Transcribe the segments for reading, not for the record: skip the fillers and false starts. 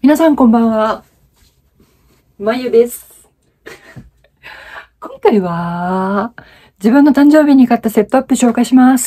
皆さんこんばんは。まゆです。今回は、自分の誕生日に買ったセットアップ紹介します。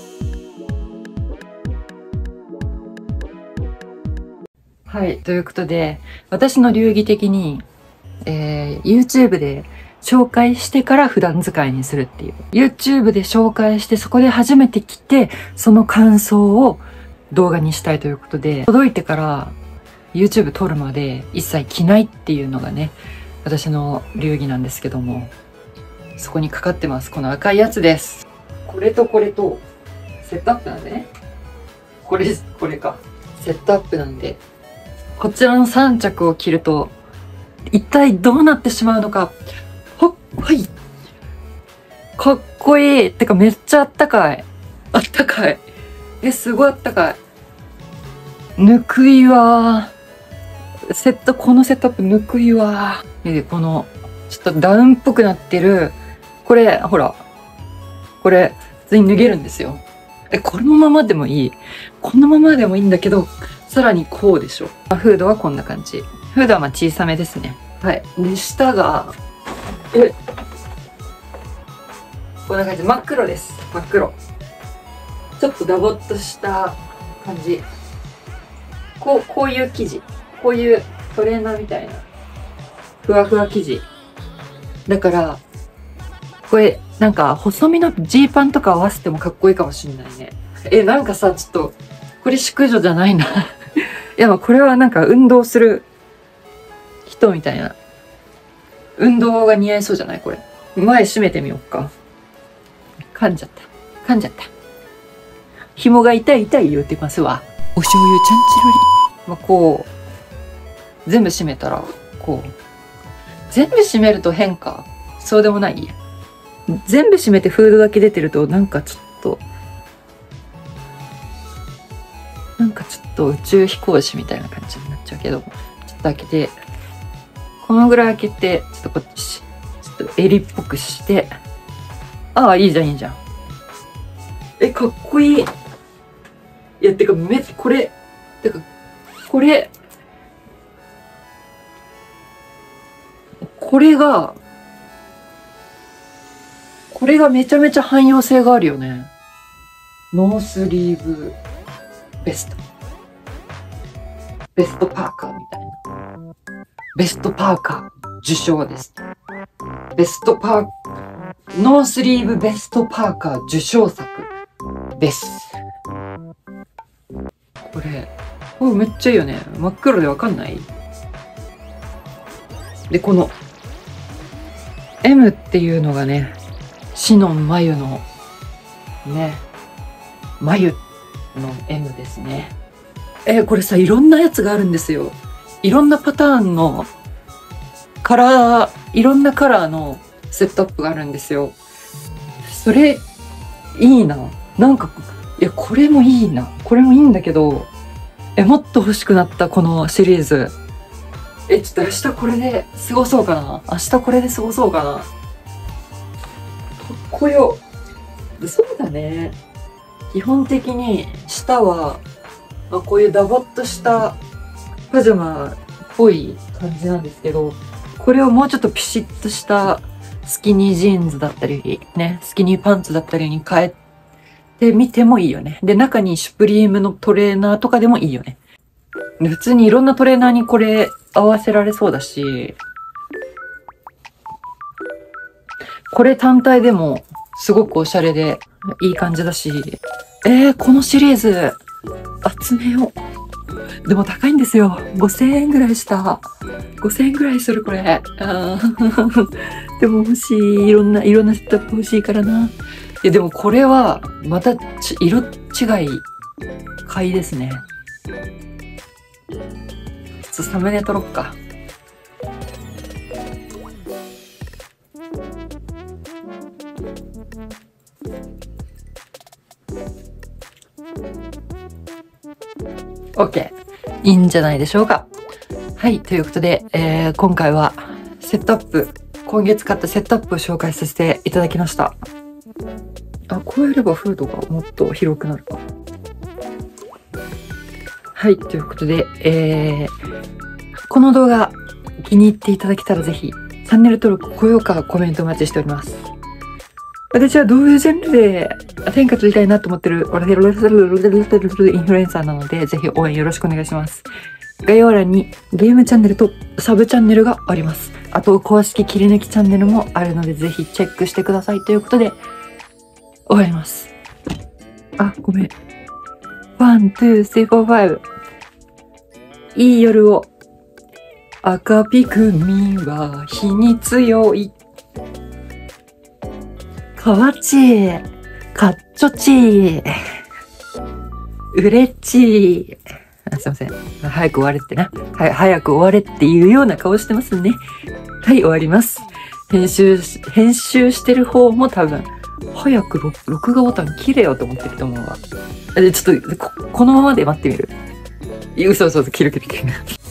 はい、ということで、私の流儀的に、YouTube で紹介してから普段使いにするっていう。YouTube で紹介してそこで初めて来て、その感想を動画にしたいということで、届いてから、YouTube 撮るまで一切着ないっていうのがね、私の流儀なんですけども、そこにかかってます。この赤いやつです。これとこれと、セットアップなんでね。これか。セットアップなんで、こちらの3着を着ると、一体どうなってしまうのか。はい。かっこいい。てかめっちゃあったかい。あったかい。すごいあったかい。ぬくいわー。このセットアップぬくいわ。で、この、ちょっとダウンっぽくなってる、これ、ほら、これ、普通に脱げるんですよ。このままでもいい。このままでもいいんだけど、さらにこうでしょ。フードはこんな感じ。フードはまあ小さめですね。はい。で、下が、こんな感じ。真っ黒です。真っ黒。ちょっとダボっとした感じ。こういう生地。こういうトレーナーみたいな、ふわふわ生地。だから、これ、なんか、細身のジーパンとか合わせてもかっこいいかもしんないね。なんかさ、ちょっと、これ淑女じゃないな。いや、まあ、これはなんか、運動する人みたいな。運動が似合いそうじゃないこれ。前締めてみようか。噛んじゃった。紐が痛い言うてますわ。お醤油ちゃんちろり。まあ、こう、全部閉めたら、こう。全部閉めると変か。そうでもないや。全部閉めてフードだけ出てると、なんかちょっと宇宙飛行士みたいな感じになっちゃうけど、ちょっと開けて、このぐらい開けて、ちょっとこっち、ちょっと襟っぽくして、ああ、いいじゃん。かっこいい。いや、てか、これがめちゃめちゃ汎用性があるよね。ノースリーブベストパーカーみたいな。ベストパーカー受賞です。ノースリーブベストパーカー受賞作です。これめっちゃいいよね。真っ黒でわかんない？で、この M っていうのがね、シノン眉のね、眉の M ですね。これさ、いろんなやつがあるんですよ。いろんなパターンのいろんなカラーのセットアップがあるんですよ。それ、いいな。なんか、いや、これもいいな。これもいいんだけど、もっと欲しくなった、このシリーズ。ちょっと明日これで過ごそうかな。かっこよ。そうだね。基本的に下は、こういうダボっとしたパジャマっぽい感じなんですけど、これをもうちょっとピシッとしたスキニージーンズだったり、ね、スキニーパンツだったりに変えてみてもいいよね。で、中にシュプリームのトレーナーとかでもいいよね。普通にいろんなトレーナーにこれ合わせられそうだし、これ単体でもすごくおしゃれでいい感じだし、このシリーズ集めよう。でも高いんですよ。5000円ぐらいした。5000円ぐらいするこれ。でも欲しい。いろんなセットアップ欲しいからな。いやでもこれはまた色違い買いですね。ちょっとサムネ撮ろっか。OK。いいんじゃないでしょうか。はい。ということで、今回は今月買ったセットアップを紹介させていただきました。こうやればフードがもっと広くなるか。 はい、ということで、この動画気に入っていただけたらぜひ、チャンネル登録、高評価、コメントお待ちしております。私はどういうジャンルで天下取りたいなと思ってるインフルエンサーなので、ぜひ応援よろしくお願いします。概要欄にゲームチャンネルとサブチャンネルがあります。あと、公式切り抜きチャンネルもあるので、ぜひチェックしてください。ということで、終わります。あ、ごめん。1、2、3、4、5。いい夜を。赤ピクミンは火に強い。かわちー。かっちょちー。うれっちー。すいません。早く終われってな。早く終われっていうような顔してますね。はい、終わります。編集してる方も多分、早く録画ボタン切れよと思ってると思うわ。ちょっと、このままで待ってみる。嘘、切る。